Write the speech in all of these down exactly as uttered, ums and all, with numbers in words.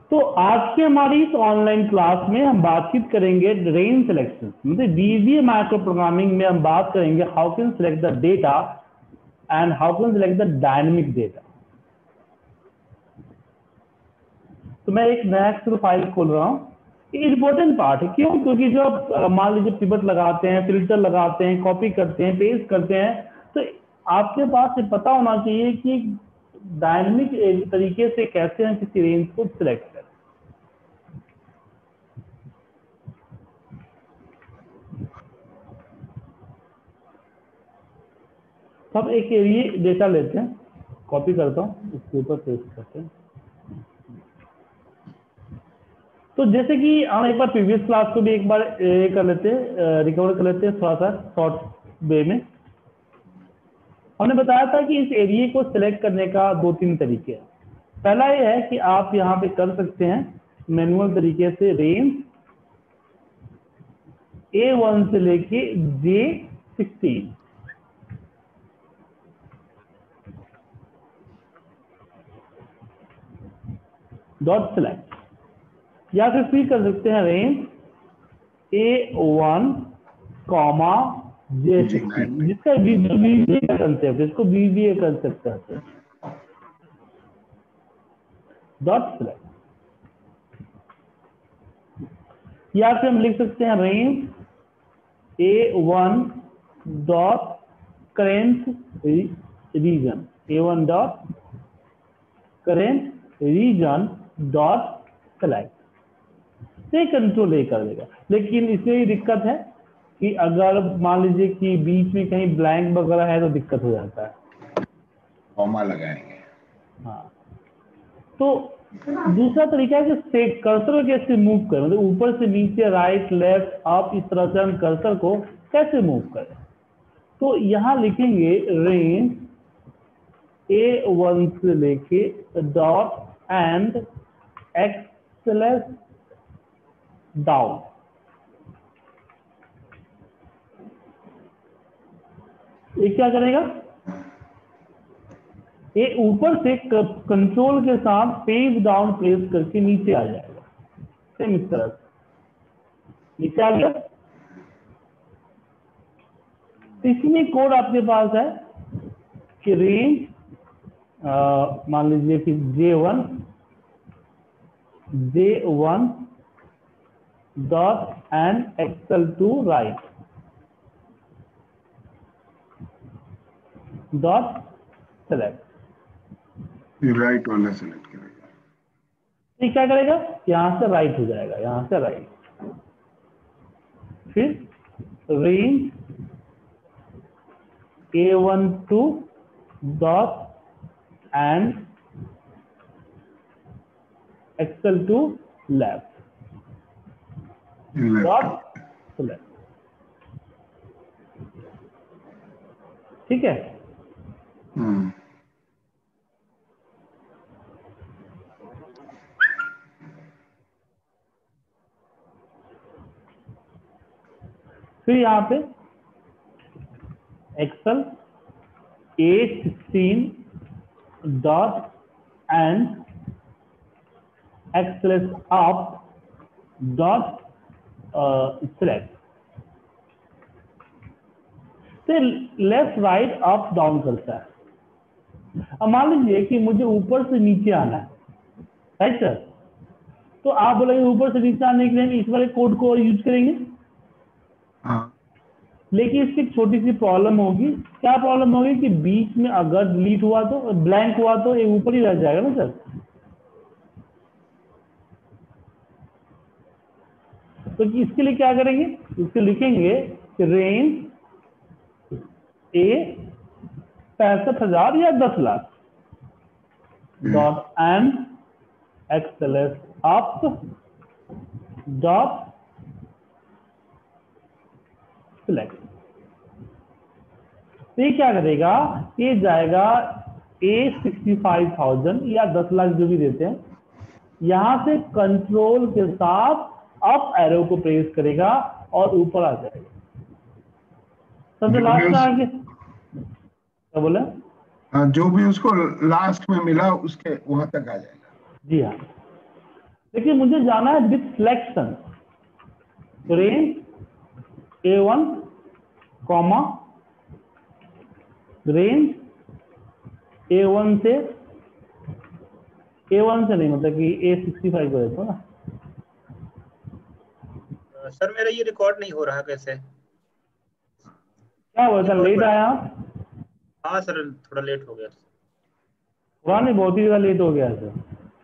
तो आज की हमारी इस ऑनलाइन क्लास में हम बातचीत करेंगे रेंज सिलेक्शन, मतलब वीवीए माइक्रो प्रोग्रामिंग में हम बात करेंगे how can select the data and how can select the dynamic data. तो मैं एक नया एक्सेल फाइल खोल रहा हूँ। ये इंपॉर्टेंट पार्ट है, क्यों? क्योंकि जो आप मान लीजिए पिवट लगाते हैं, फिल्टर लगाते हैं, कॉपी करते हैं, पेस्ट करते हैं, तो आपके पास ये पता होना चाहिए कि डायनेमिक तरीके से कैसे हम किसी रेंज को सिलेक्ट करें। तो हम एक एरिए डेटा लेते हैं, कॉपी करता हूँ, इसके ऊपर पेस्ट करते हैं। तो जैसे कि हम एक बार प्रीवियस क्लास को भी एक बार ए, कर लेते हैं, रिकवर कर लेते हैं थोड़ा सा शॉर्ट वे में। हमने बताया था कि इस एरिए को सिलेक्ट करने का दो तीन तरीके हैं। पहला ये है कि आप यहाँ पे कर सकते हैं मैनुअल तरीके से रेंज ए वन से लेके जे सिक्सटीन डॉट सिलेक्ट, या फिर फिर कर सकते हैं range A one comma J sixteen, जिसका वीवीए का कंसेप्ट, इसको वीवीए कंसेप्ट कहते हैं, डॉट सिलेक्ट। या फिर हम लिख सकते हैं range A one dot current region, A one dot current region dot select. ये कंट्रोल ए कर देगा, लेकिन इसमें ही दिक्कत है कि अगर मान लीजिए कि बीच में कहीं ब्लैंक वगैरह है तो दिक्कत हो जाता है, कॉमा लगाएंगे। हाँ, तो दूसरा तरीका है कि से कर्सर कैसे मूव करें, मतलब ऊपर से नीचे, राइट लेफ्ट अप, इस तरह से हम कर्सर को कैसे मूव करें। तो यहाँ लिखेंगे रेंज ए वन से लेके डॉट एंड एक्सलेस डाउन। ये क्या करेगा? ये ऊपर से कंट्रोल के साथ पेज डाउन प्रेस करके नीचे आ जाएगा, सेम इस तरह से नीचे आ गया। इसमें कोड आपके पास है कि रेंज मान लीजिए कि J one J one dot end excel to right dot select, right वाला सेलेक्ट करेगा। ये क्या करेगा? यहां से राइट हो जाएगा, यहां से राइट। फिर range A one two dot end excel to left dot select. ठीक है। हम्म फिर यहाँ पे excel A sixteen dot end excels up dot select. तो लेफ्ट राइट अप डाउन करता है। अब मान लीजिए कि मुझे ऊपर से नीचे आना है, राइट सर, तो आप बोलेंगे ऊपर से नीचे आने के लिए इस वाले कोड को यूज करेंगे। हाँ। लेकिन इसकी एक छोटी सी प्रॉब्लम होगी। क्या प्रॉब्लम होगी कि बीच में अगर डिलीट हुआ तो, ब्लैंक हुआ तो ये ऊपर ही रह जाएगा ना सर। तो इसके लिए क्या करेंगे? इसके लिखेंगे रेंज ए पैंसठ हजार या दस lakh dot end XLS up dot select. तो ये क्या करेगा? ये जाएगा ए सिक्सटी फाइव थाउजेंड या दस लाख जो भी देते हैं, यहां से कंट्रोल के साथ अप एरो को प्रेस करेगा और ऊपर आ जाएगा। सबसे लास्ट में आगे क्या बोला? हाँ, जो भी उसको लास्ट में मिला उसके वहां तक आ जाएगा। जी हाँ। लेकिन मुझे जाना है with selection. Range A one comma range A one से ए वन से नहीं, मतलब कि ए सिक्सटी फाइव को देखो ना। सर मेरा ये रिकॉर्ड नहीं हो रहा कैसे? क्या हुआ था, लेट आया? हाँ सर थोड़ा लेट हो गया। थोड़ा नहीं, बहुत ही ज्यादा लेट हो गया सर।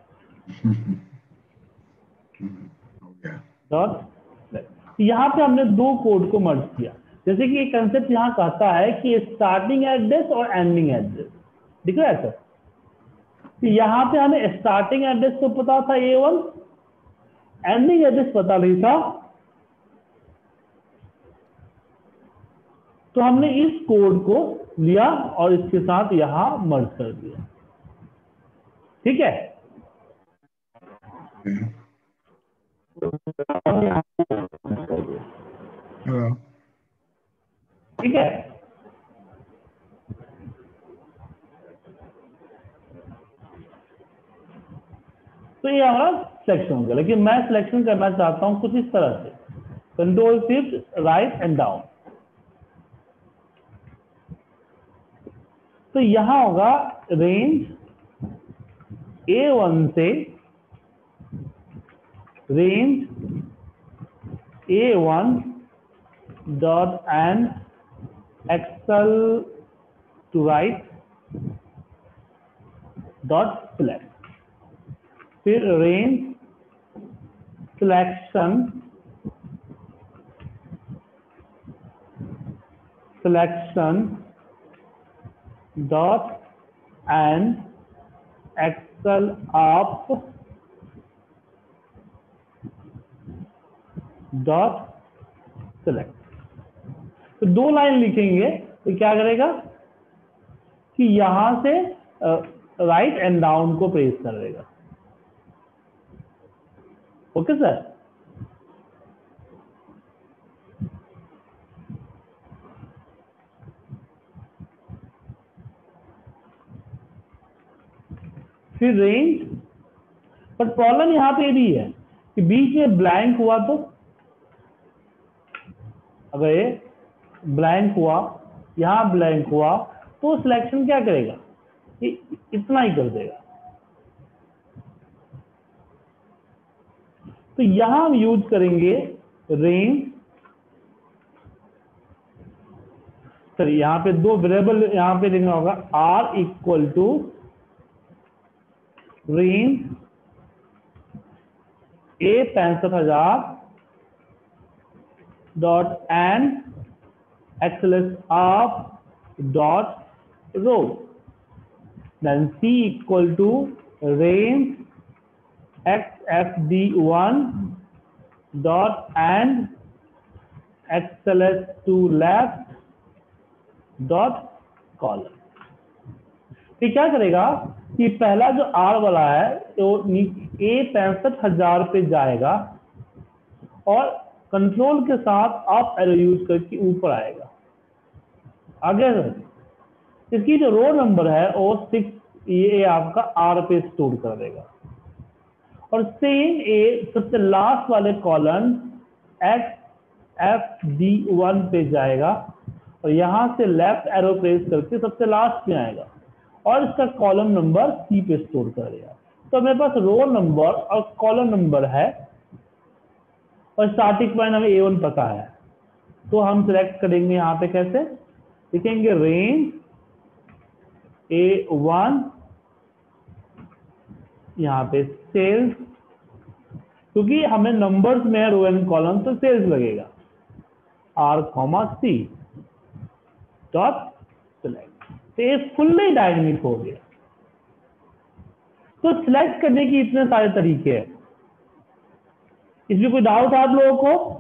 हो गया। डॉट यहाँ पे हमने दो कोड को मर्ज किया। जैसे कि एक कंसेप्ट यहाँ कहता है कि स्टार्टिंग एड्रेस और एंडिंग एड्रेस, दिख रहा है सर? तो यहाँ पे हमें स्टार्टिंग एड्रेस तो पता था ए वन, एंडिंग एड्रेस पता नहीं था, तो हमने इस कोड को लिया और इसके साथ यहाँ मर्ज कर दिया। ठीक है, हाँ। ठीक है। तो ये हमारा सिलेक्शन हो गया। लेकिन मैं सिलेक्शन करना चाहता हूं कुछ इस तरह से, control shift right end down. तो यहां होगा रेंज ए वन से range A one dot end excel to right dot select, फिर range selection selection dot end excel up dot select. तो दो लाइन लिखेंगे तो क्या करेगा कि यहां से राइट एंड डाउन को प्रेस कर देगा। ओके सर, फिर रेंज, बट प्रॉब्लम यहां पे भी है कि बीच में ब्लैंक हुआ तो, अगर ये ब्लैंक हुआ, यहां ब्लैंक हुआ तो सिलेक्शन क्या करेगा, ये इतना ही कर देगा। तो यहां हम यूज करेंगे रेंज, सर यहां पे दो वेरिएबल यहां पे लिखना होगा, R equal to range A पैंसठ हजार dot end XLS of dot row, then C equal to range X F D one dot end XLS to left dot column. ये क्या करेगा कि पहला जो आर वाला है तो ए पैंसठ हजार पे जाएगा और कंट्रोल के साथ अप एरो यूज करके ऊपर आएगा। आगे इसकी जो रो नंबर है वो सिक्स, ये आपका आर पे स्टोर कर देगा। और सेम ए सबसे लास्ट वाले column X F D one पे जाएगा और यहां से लेफ्ट एरो प्रेस करके सबसे लास्ट में आएगा और इसका कॉलम नंबर सी पे स्टोर करेगा। तो मेरे पास रो नंबर और कॉलम नंबर है और स्टार्टिंग पॉइंट हमें ए वन पता है, तो हम सिलेक्ट करेंगे यहाँ पे कैसे लिखेंगे, रेंज ए वन, यहाँ पे सेल्स, क्योंकि हमें नंबर्स में रो एंड कॉलम तो सेल्स लगेगा, R comma C dot select. तो ये फुल्ली डायनेमिक हो गया। तो सिलेक्ट करने की इतने सारे तरीके हैं। इसमें कोई डाउट है आप लोगों को?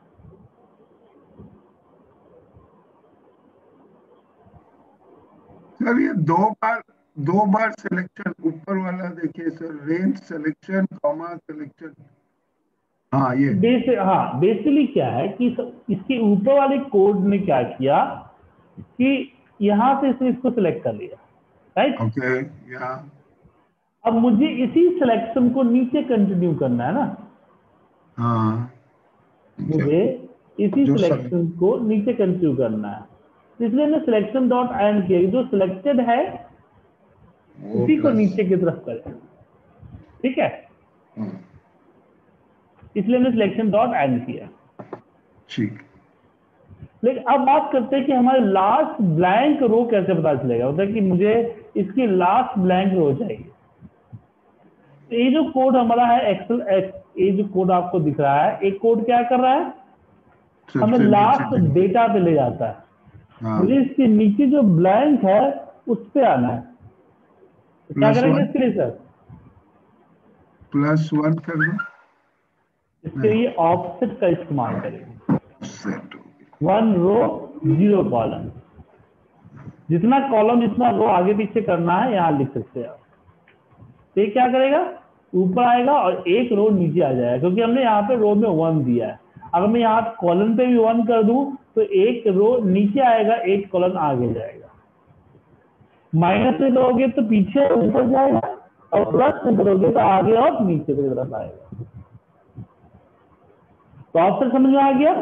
सर ये दो बार दो बार सिलेक्शन, ऊपर वाला देखिए sir, range selection comma selection, हाँ ये बेस हाँ बेसिकली क्या है कि इसके ऊपर वाले कोड ने क्या किया कि यहां से इसने इसको सिलेक्ट कर लिया, राइट? ओके, या अब मुझे इसी सिलेक्शन को नीचे कंटिन्यू करना है ना, हाँ मुझे इसी जो सब सिलेक्शन को नीचे कंटिन्यू करना है, इसलिए मैं सिलेक्शन डॉट एंड किया, जो सिलेक्टेड है वो उसी को प्लस नीचे की तरफ करें, ठीक है, इसलिए मैंने सिलेक्शन डॉट एंड किया। ठीक। लेकिन अब बात करते हैं कि हमारे लास्ट ब्लैंक रो कैसे पता चलेगा, होता है कि मुझे इसकी लास्ट ब्लैंक रो चाहिए। तो ये जो कोड हमारा है एक्सेल, ये जो कोड आपको दिख रहा है, एक कोड क्या कर रहा है, हमें सबसे लास्ट नीचे डेटा पे ले जाता है, हाँ मुझे इसके नीचे जो ब्लैंक है उस पे आना है। तो क्या प्लस करेंगे वन इसके लिए सर, प्लस वन कर दो, इसके लिए ऑफसेट का इस्तेमाल करेंगे, सेट हो गया। वन रो जीरो कॉलम, जितना कॉलम जितना रो आगे पीछे करना है यहाँ लिख सकते हैं आप। तो ये क्या करेगा, ऊपर आएगा और एक रो नीचे आ जाएगा, क्योंकि हमने यहाँ पे रो में वन दिया है। अगर मैं यहाँ कॉलम पे भी वन कर दूं तो एक रो नीचे आएगा, एक कॉलम आगे जाएगा। माइनस में करोगे तो पीछे ऊपर जाएगा, और प्लस में करोगे तो आगे और नीचे की तरफ आएगा। तो ऑप्शन समझ में आ गया।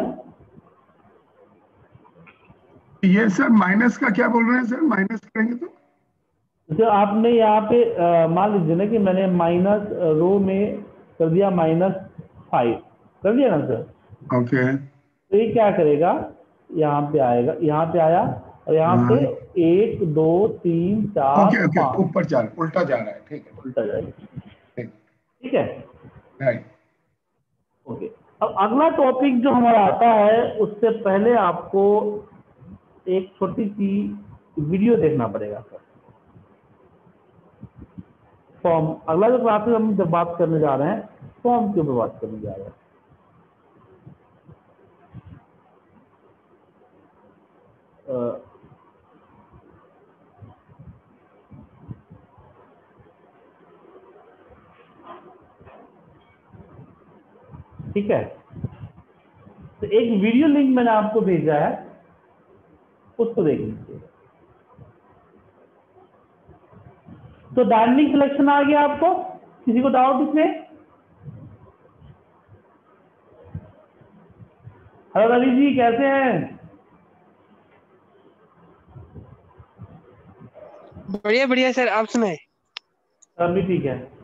ये सर माइनस का क्या बोल रहे हैं सर, माइनस करेंगे तो तो आपने यहाँ पे अ, मान लीजिए ना कि मैंने माइनस रो में कर दिया माइनस फाइव कर दिया ना सर, ओके तो ये क्या करेगा, यहाँ पे आएगा, यहाँ पे आया और यहाँ पे हाँ एक दो तीन चार ओके ओके पाँच ऊपर जा रहा उल्टा जा रहा है, ठीक है उल्टा जाएगा, ठीक ठीक है, राइट। ओके। अब अगला टॉपिक जो हमारा आता है उससे पहले आपको एक छोटी सी वीडियो देखना पड़ेगा सर। फॉर्म, अगला जो क्लासेस हम जब बात करने जा रहे हैं फॉर्म के ऊपर बात करने जा रहे हैं। अ, ठीक है, तो एक वीडियो लिंक मैंने आपको भेजा है, उसको देख लीजिए। तो डायनेमिक सिलेक्शन आ गया आपको, किसी को डाउट इसमें? हेलो रवि जी, कैसे हैं? बढ़िया बढ़िया सर, आप सुनाए। सर भी ठीक है।